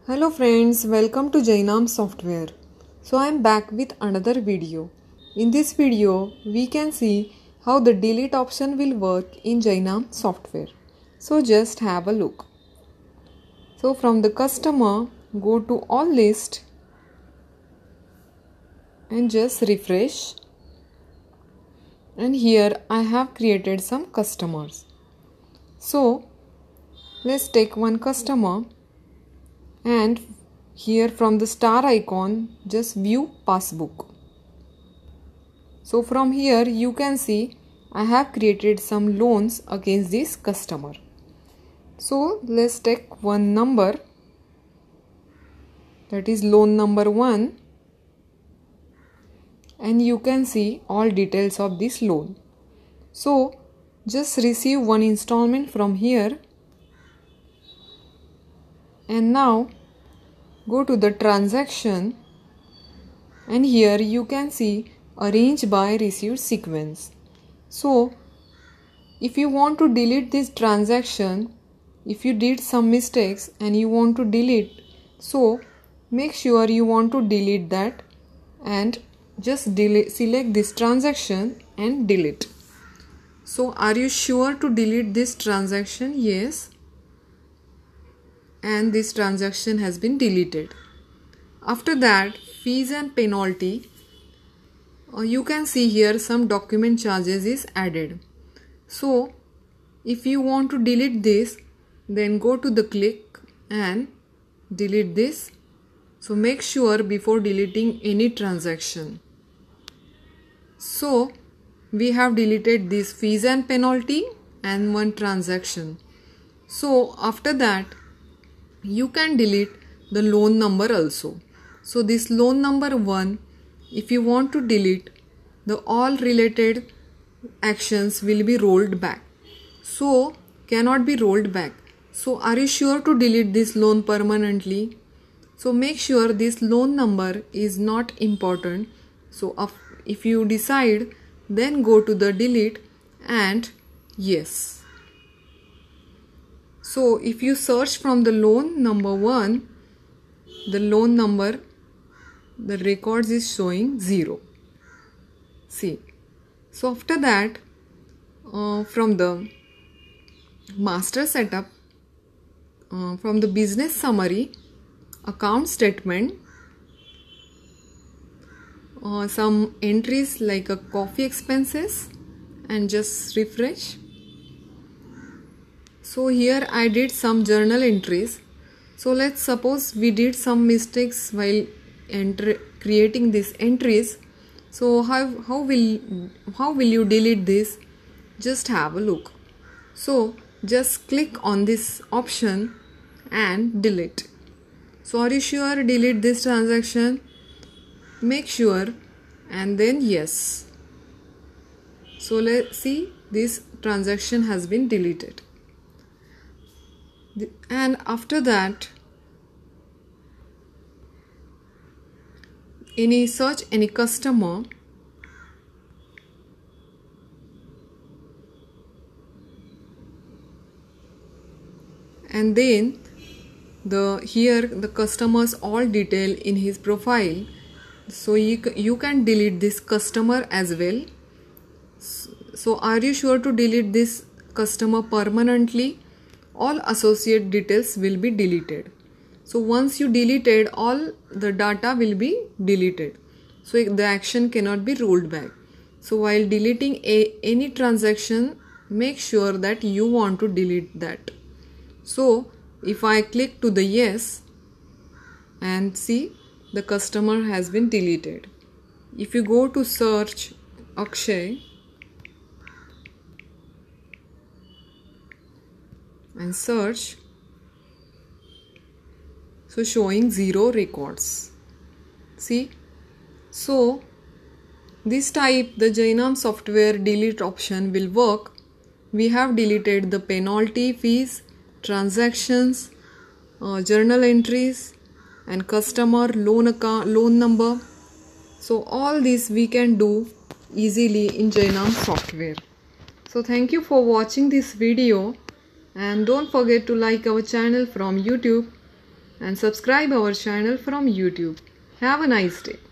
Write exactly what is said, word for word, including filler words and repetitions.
Hello friends, welcome to Jainam Software. So I am back with another video. In this video, we can see how the delete option will work in Jainam Software. So just have a look. So from the customer, go to all list and just refresh. And here I have created some customers. So let's take one customer. And here from the star icon, just view passbook. So from here you can see I have created some loans against this customer. So let's take one number, that is loan number one, and you can see all details of this loan. So just receive one installment from here, and now go to the transaction, and here you can see arrange by received sequence. So if you want to delete this transaction, if you did some mistakes and you want to delete, so make sure you want to delete that and just delete, select this transaction and delete. So are you sure to delete this transaction? Yes. And this transaction has been deleted. After that, fees and penalty, uh, you can see here some document charges is added. So if you want to delete this, then go to the click and delete this. So make sure before deleting any transaction. So we have deleted this fees and penalty and one transaction. So after that, you can delete the loan number also. So this loan number one, if you want to delete, the all related actions will be rolled back. So cannot be rolled back. So are you sure to delete this loan permanently? So make sure this loan number is not important. So if you decide, then go to the delete and yes. So if you search from the loan number one, the loan number, the records is showing zero. See. So after that, uh, from the master setup, uh, from the business summary, account statement, uh, some entries like a coffee expenses, and just refresh. So here I did some journal entries. So let's suppose we did some mistakes while enter creating these entries. So how, how will how will you delete this? Just have a look. So just click on this option and delete. So are you sure delete this transaction? Make sure and then yes. So let's see, this transaction has been deleted. And after that, any search any customer, and then the here the customer's all detail in his profile. So you, you can delete this customer as well. So are you sure to delete this customer permanently? All associate details will be deleted. So once you deleted, all the data will be deleted. So the action cannot be rolled back. So while deleting a, any transaction, make sure that you want to delete that. So if I click to the yes and see, the customer has been deleted. If you go to search Akshay and search, so showing zero records. See, so this type the Jainam software delete option will work. We have deleted the penalty, fees, transactions, uh, journal entries, and customer, loan account, loan number. So all this we can do easily in Jainam software. So thank you for watching this video. And don't forget to like our channel from YouTube and subscribe our channel from YouTube. Have a nice day.